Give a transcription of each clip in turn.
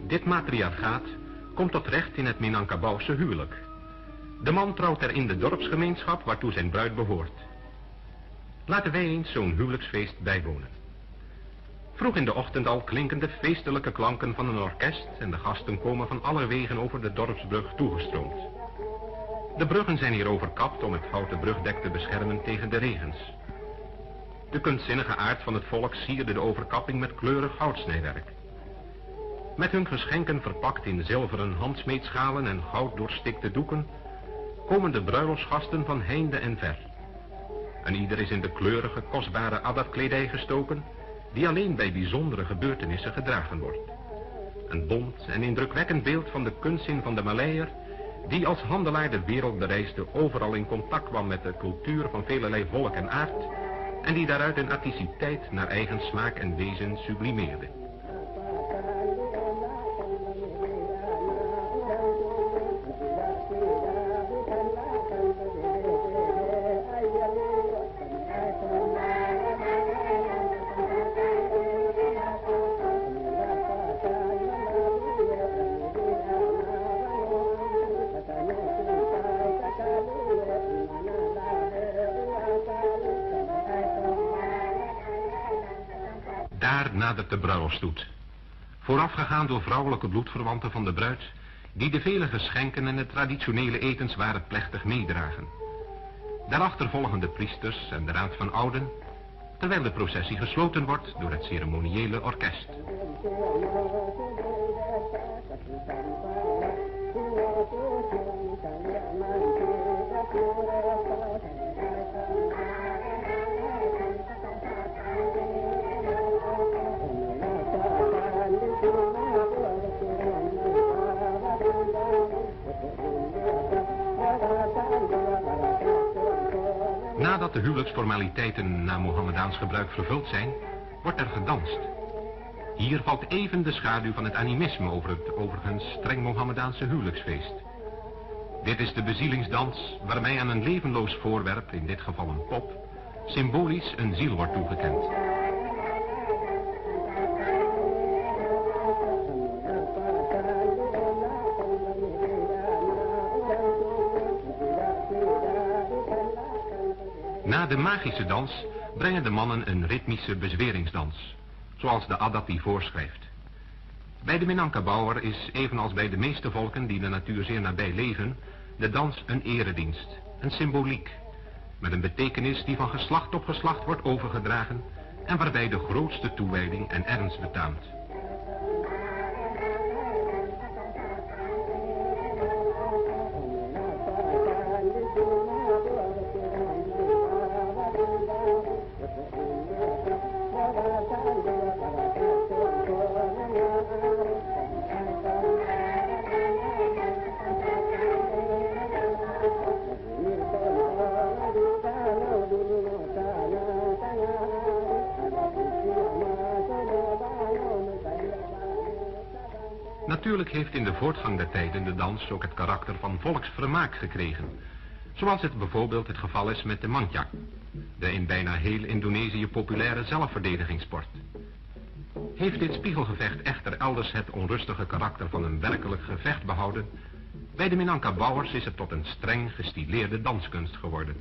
Dit matriarchaat komt tot recht in het Minangkabauwse huwelijk. De man trouwt er in de dorpsgemeenschap waartoe zijn bruid behoort. Laten wij eens zo'n huwelijksfeest bijwonen. Vroeg in de ochtend al klinken de feestelijke klanken van een orkest en de gasten komen van alle wegen over de dorpsbrug toegestroomd. De bruggen zijn hier overkapt om het houten brugdek te beschermen tegen de regens. De kunstzinnige aard van het volk sierde de overkapping met kleurig houtsnijwerk. Met hun geschenken verpakt in zilveren handsmeetschalen en goud doorstikte doeken komen de bruiloftsgasten van heinde en ver. En ieder is in de kleurige, kostbare addatkledij gestoken die alleen bij bijzondere gebeurtenissen gedragen wordt. Een bont en indrukwekkend beeld van de kunstzin van de Maleier, die als handelaar de wereld bereisde, overal in contact kwam met de cultuur van velelei volk en aard, en die daaruit een artisticiteit naar eigen smaak en wezen sublimeerde. Daar nadert de bruiloftstoet, voorafgegaan door vrouwelijke bloedverwanten van de bruid, die de vele geschenken en de traditionele etenswaren plechtig meedragen. Daarachter volgen de priesters en de raad van ouden, terwijl de processie gesloten wordt door het ceremoniële orkest. Nadat de huwelijksformaliteiten naar Mohammedaans gebruik vervuld zijn, wordt er gedanst. Hier valt even de schaduw van het animisme over het overigens streng Mohammedaanse huwelijksfeest. Dit is de bezielingsdans waarmee aan een levenloos voorwerp, in dit geval een pop, symbolisch een ziel wordt toegekend. Na de magische dans brengen de mannen een ritmische bezweringsdans, zoals de addat die voorschrijft. Bij de Minangkabauer is, evenals bij de meeste volken die de natuur zeer nabij leven, de dans een eredienst, een symboliek, met een betekenis die van geslacht op geslacht wordt overgedragen en waarbij de grootste toewijding en ernst betaamt. Natuurlijk heeft in de voortgang der tijden de dans ook het karakter van volksvermaak gekregen, zoals het bijvoorbeeld het geval is met de Mandjak, de in bijna heel Indonesië populaire zelfverdedigingssport. Heeft dit spiegelgevecht echter elders het onrustige karakter van een werkelijk gevecht behouden, bij de Minangkabauwers is het tot een streng gestileerde danskunst geworden.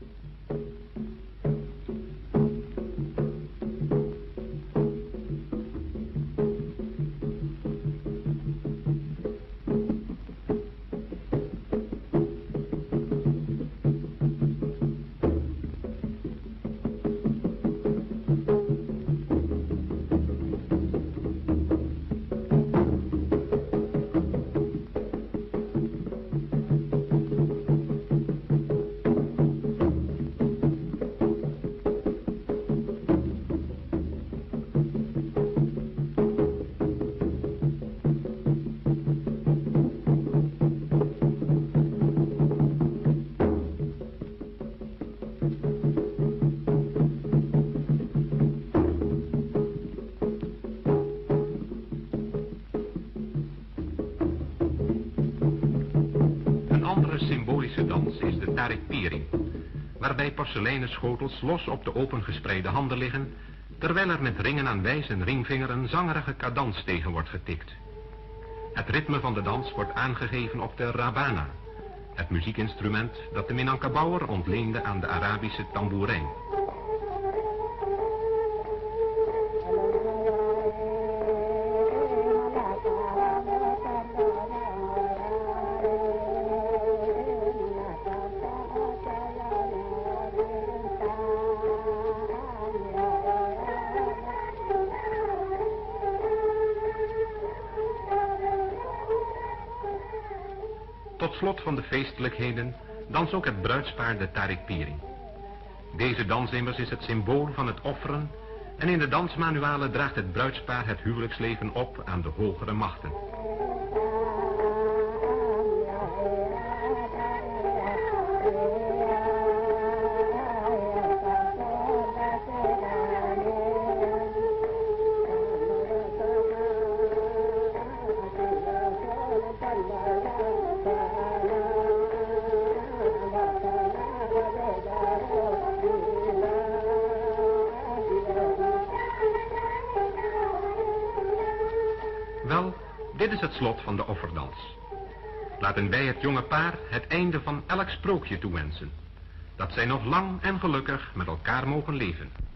Symbolische dans is de tarik piring, waarbij porseleinen schotels los op de opengespreide handen liggen, terwijl er met ringen aan wijs en ringvinger een zangerige cadans tegen wordt getikt. Het ritme van de dans wordt aangegeven op de rabana, het muziekinstrument dat de Minangkabauer ontleende aan de Arabische tamboerijn. Tot slot van de feestelijkheden dans ook het bruidspaar de Tarik Piring. Deze dans immers is het symbool van het offeren en in de dansmanualen draagt het bruidspaar het huwelijksleven op aan de hogere machten. Wel, dit is het slot van de offerdans. Laten wij het jonge paar het einde van elk sprookje toewensen. Dat zij nog lang en gelukkig met elkaar mogen leven.